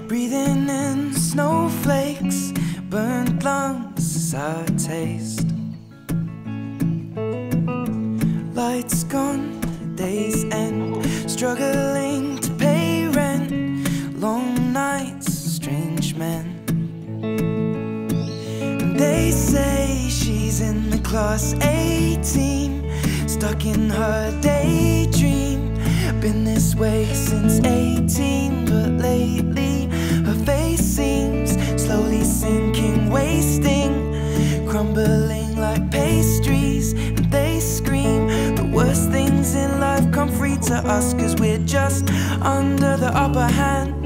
Breathing in snowflakes, burnt lungs as I taste. Lights gone, days end, struggling to pay rent. Long nights, strange men. And they say she's in the class A team, stuck in her daydream. Been this way since 18, but lately her face seems slowly sinking, wasting, crumbling like pastries. And they scream the worst things in life come free to us, 'cause we're just under the upper hand.